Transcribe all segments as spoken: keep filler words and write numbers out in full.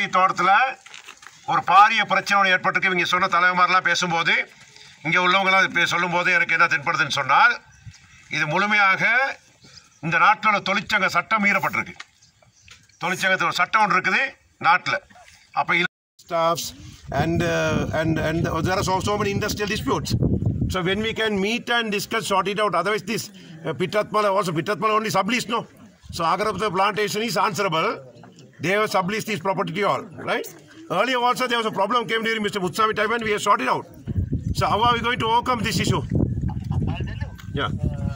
காதி தோட்டத்தில் ஒரு பாரிய பிரச்சனை ஏற்பட்டிருக்கு. இவங்க சொன்ன தலைவர்லாம் பேசும்போது இங்கே உள்ளவங்களாம் சொல்லும்போது எனக்கு என்ன தென்படுதுன்னு சொன்னால், இது முழுமையாக இந்த நாட்டில் உள்ள தொழிற்சங்க சட்டம் மீறப்பட்டிருக்கு. தொழிற்சங்கத்தில் ஒரு சட்டம் ஒன்று இருக்குது நாட்டில். அப்போ staffs and uh, and and there are so, so many industrial disputes. So when we can meet and discuss, sort it out. Otherwise, this uh, Pitatmala also Pitatmala only subleased, no. So Agarabha plantation is answerable. They have subleased this property to all, right? Earlier also there was a problem came during Mister Mutsami time and we have sorted out. So how are we going to overcome this issue? Yeah.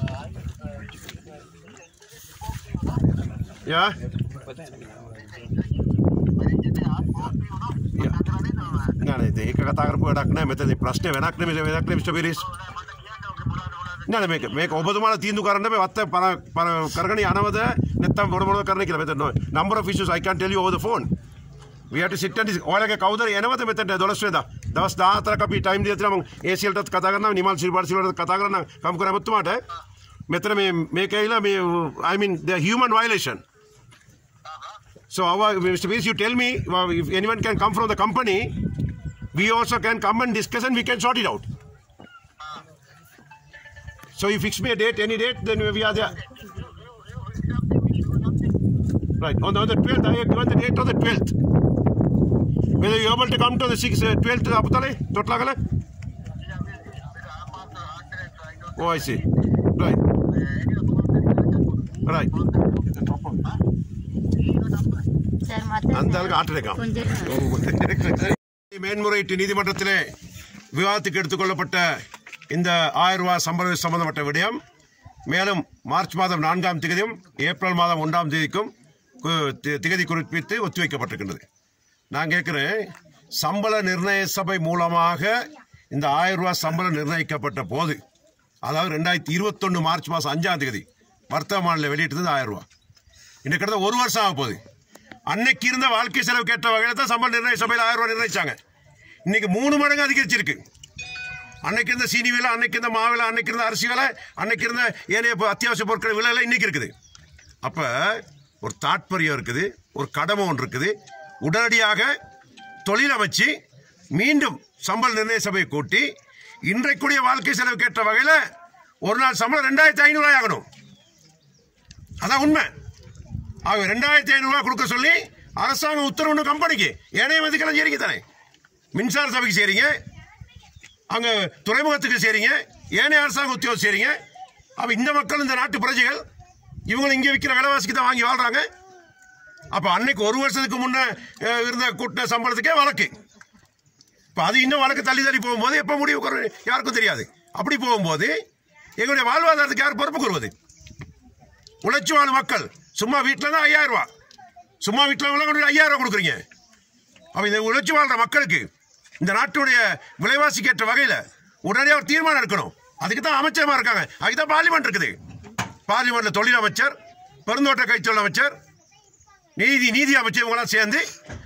Yeah. නෑ නෑ ඒක කතා කරපු වැඩක් නෑ මෙතන ප්‍රශ්නේ වෙනක් නෙමෙයි වෙනක් නෙමෙයි මිස්ටර් පිරිස් නෑ නෑ මේක මේක ඔබතුමාලා තීන්දුව කරන්න බෑ වත්ත පර කරගෙන යනවද නැත්නම් මොන මොනවද කරන්න කියලා මෙතන number of issues I can tell you over the phone we have to sit and ඔයාලගේ කවුද එනවද මෙතනට දොළොස් වෙනිදා දවස් දාහතරක් අපි ටයිම් දීලා තියෙනවා මම A C L ටත් කතා කරනවා නිමල් සිල්වාඩ සිල්වාඩත් කතා කරනවා කම් කරා ඔබතුමාට මෙතන මේ මේක ඇවිල්ලා මේ I mean the human violation. So our, Mister Pierce, you tell me well, if anyone can come from the company, we also can come and discuss and we can sort it out. So you fix me a date, any date, then we are there. Right, on the, on the twelfth, I have given the date on the twelfth. Whether you are able to come to the sixth, uh, twelfth, Aputale, Totlagala? Oh, I see. Right. Right. மேன்முறையீட்டு நீதிமன்றத்திலே விவாதத்துக்கு எடுத்துக்கொள்ளப்பட்ட இந்த ஆயிரம் ரூபாய் சம்பள சம்பந்தப்பட்ட விடயம் மேலும் மார்ச் மாதம் நான்காம் தேதியும் ஏப்ரல் மாதம் ஒன்றாம் தேதிக்கும் திகதி குறிப்பிட்டு ஒத்திவைக்கப்பட்டிருக்கின்றது. நான் கேட்கிறேன், சம்பள நிர்ணய சபை மூலமாக இந்த ஆயிரம் ரூபாய் சம்பளம் நிர்ணயிக்கப்பட்ட போது, அதாவது ரெண்டாயிரத்தி இருபத்தி ஒன்று மார்ச் மாதம் அஞ்சாம் தேதி வர்த்தக மாநில வெளியிட்டது ஆயிரம் ரூபாய். இன்னைக்கு கிட்ட ஒரு வருஷம் ஆக போகுது. அன்னைக்கு இருந்த வாழ்க்கை செலவு கேட்ட வகையில் தான் சம்பள நிர்ணய சபையில் ஆயிரம் ரூபாய் நிர்ணயிச்சாங்க. இன்னைக்கு மூணு மடங்கு அதிகரிச்சிருக்கு. அன்னைக்கு இருந்த சீனி விலை, அன்னைக்கு இருந்த மாவிலை, அன்னைக்கு இருந்த அரிசி விலை, அன்னைக்கு இருந்த ஏனைய அத்தியாவசிய பொருட்கள் விலை எல்லாம் இன்னைக்கு இருக்குது. அப்ப ஒரு தாற்பயம் இருக்குது, ஒரு கடமை ஒன்று இருக்குது. உடனடியாக தொழில் அமைச்சு மீண்டும் சம்பள நிர்ணய சபையை கூட்டி இன்றைக்குரிய வாழ்க்கை செலவு கேட்ட வகையில் ஒரு நாள் சம்பளம் ரெண்டாயிரத்தி ஐநூறு ரூபாய் ஆகணும். அதான் உண்மை. ஆக ரெண்டாயிரத்தி ஐநூறு ரூபாய் கொடுக்க சொல்லி அரசாங்கம் உத்தரவு கம்பெனிக்கு ஏனைய மதிக்கெல்லாம் சேரிங்க தானே. மின்சார சபைக்கு சேரிங்க, அங்கே துறைமுகத்துக்கு சேரிங்க, ஏனைய அரசாங்க உத்தியோகம் சேரிங்க. அப்போ இந்த மக்கள், இந்த நாட்டு பிரஜைகள், இவங்களும் இங்கே விற்கிற விலைவாசிக்கு தான் வாங்கி வாழ்றாங்க. அப்போ அன்னைக்கு ஒரு வருஷத்துக்கு முன்னே இருந்த கூட்ட சம்பளத்துக்கே வழக்கு. இப்போ அது இன்னும் வழக்கு தள்ளி தள்ளி போகும்போது எப்போ முடிவு யாருக்கும் தெரியாது. அப்படி போகும்போது எங்களுடைய வாழ்வாதாரத்துக்கு யார் பொறுப்பு கூறுவது? உழைச்சி வாழும் மக்கள் சும்மா வீட்டில் தான் ஐயாயிரம் ரூபா, சும்மா வீட்டில் கொண்டு ஐயாயிரம் ரூபா கொடுக்குறீங்க. அப்போ இந்த உழைச்சி வாழ்கிற மக்களுக்கு இந்த நாட்டுடைய விலைவாசிக்கு ஏற்ற வகையில் உடனடியாக ஒரு தீர்மானம் எடுக்கணும். அதுக்கு தான் அமைச்சரமாக இருக்காங்க, அதுக்கு தான் பார்லிமெண்ட் இருக்குது. பார்லிமெண்ட்டில் தொழில் அமைச்சர், பெருந்தோட்ட கைத்தொழில் அமைச்சர், நீதி நீதி அமைச்சர் இவங்களாம் சேர்ந்து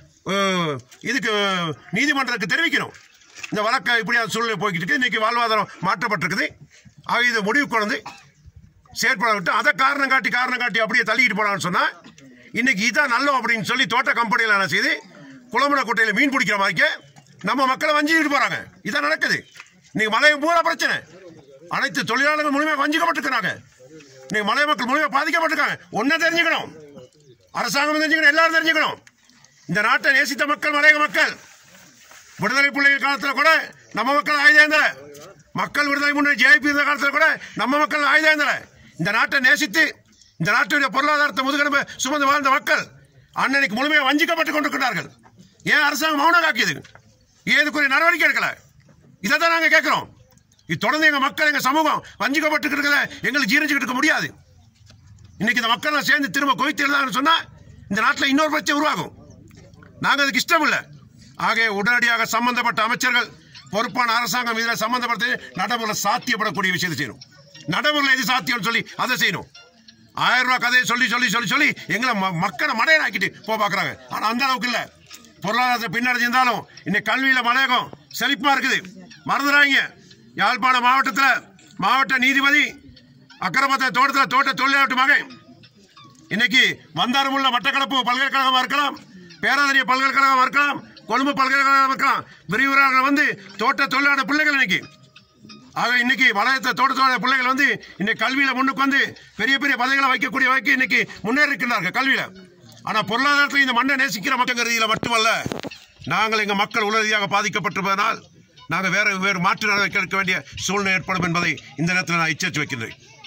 இதுக்கு நீதிமன்றத்துக்கு தெரிவிக்கணும். இந்த வழக்கை இப்படியாவது சூழ்நிலை போய்கிட்டு இருக்கு, இன்னைக்கு வாழ்வாதாரம் மாற்றப்பட்டிருக்குது. ஆக இதை முடிவு கொண்டு செயற்பட விட்டு அதை காரணம் காட்டி காரணம் காட்டி அப்படியே தள்ளிக்கிட்டு போனான்னு சொன்னால் இன்னைக்கு இதான் நல்லம் அப்படின்னு சொல்லி தோட்ட கம்பெனியில் என்ன செய்து குளமுனை கோட்டையில் மீன் பிடிக்கிற மாதிரிக்க நம்ம மக்களை வஞ்சிக்கிட்டு போகிறாங்க. இதான் நடக்குது. இன்னைக்கு மலை பூரா பிரச்சனை. அனைத்து தொழிலாளர்கள் முழுமையாக வஞ்சிக்கப்பட்டிருக்கிறாங்க. இன்னைக்கு மலை மக்கள் முழுமையாக பாதிக்கப்பட்டிருக்காங்க. ஒன்றை தெரிஞ்சுக்கணும், அரசாங்கம் தெரிஞ்சுக்கணும், எல்லாரும் தெரிஞ்சுக்கணும். இந்த நாட்டை நேசித்த மக்கள் மலையக மக்கள். விடுதலை பிள்ளைகள் காலத்தில் கூட நம்ம மக்கள் ஆயுதேந்தலை. மக்கள் விடுதலை முன்னணி ஜேபி இருந்த காலத்தில் கூட நம்ம மக்கள் ஆயுதேந்தலை. இந்த நாட்டை நேசித்து இந்த நாட்டுடைய பொருளாதாரத்தை முதுகெலும்பு சுமந்து வாழ்ந்த மக்கள் அன்னைக்கு முழுமையாக வஞ்சிக்கப்பட்டுக் கொண்டிருக்கிறார்கள். ஏன் அரசாங்கம் மௌனம் காக்கியது? ஏதுக்குரிய நடவடிக்கை எடுக்கல? இதை தான் நாங்கள் கேட்கிறோம். இது தொடர்ந்து எங்கள் மக்கள், எங்கள் சமூகம் வஞ்சிக்கப்பட்டு இருக்கிறத எங்களுக்கு ஜீரணிச்சுக்கிட்டு இருக்க முடியாது. இன்னைக்கு இந்த மக்கள் சேர்ந்து திரும்ப குவித்து எழுதாங்கன்னு சொன்னால் இந்த நாட்டில் இன்னொரு பிரச்சனை உருவாகும். நாங்கள் அதுக்கு இஷ்டம் இல்லை. ஆக உடனடியாக சம்பந்தப்பட்ட அமைச்சர்கள், பொறுப்பான அரசாங்கம் இதில் சம்பந்தப்பட்ட நடைமுறை சாத்தியப்படக்கூடிய விஷயத்தை செய்யணும். நடைமுறையில் எது சாத்தியம்னு சொல்லி அதை செய்யணும். ஆயிரம் ரூபாய் கதையை சொல்லி சொல்லி சொல்லி சொல்லி எங்களை மக்களை மடையனாக்கிட்டு போக பார்க்குறாங்க. ஆனால் அந்த அளவுக்கு இல்லை. பொருளாதாரத்தை பின்னாடி இருந்தாலும் இன்னைக்கு கல்வியில் மலையகம் செழிப்பாக இருக்குது. மறந்துடாங்க, யாழ்ப்பாணம் மாவட்டத்தில் மாவட்ட நீதிபதி அக்கரப்பத்த தோட்டத்தில் தோட்ட தொழிலாளர் மகன் இன்னைக்கு வந்தாரமுள்ள மட்டக்களப்பு பல்கலைக்கழகமாக இருக்கலாம், பேராதரிய பல்கலைக்கழகம் இருக்கலாம், கொழும்பு பல்கலைக்கழகம் இருக்கலாம், விரிவுரையாளர்கள் வந்து தோட்ட தொழிலாளர் பிள்ளைகள் இன்னைக்கு. ஆக இன்னைக்கு வளையத்தை தோட்ட தொழிலாளர் பிள்ளைகள் வந்து இன்னைக்கு கல்வியில முன்னுக்கு வந்து பெரிய பெரிய பதவிகளை வைக்கக்கூடிய வைக்க இன்னைக்கு முன்னேறி இருக்கிறார்கள் கல்வியில. ஆனா பொருளாதாரத்தில் இந்த மண்ணை நேசிக்கிற மக்கள் ரீதியில் மட்டுமல்ல, நாங்கள் எங்கள் மக்கள் உள ரீதியாக பாதிக்கப்பட்டிருப்பதனால் நாங்கள் வேற வேறு மாற்று நடவடிக்கை எடுக்க வேண்டிய சூழ்நிலை ஏற்படும் என்பதை இந்த நேரத்தில் நான் எச்சரித்து வைக்கின்றேன்.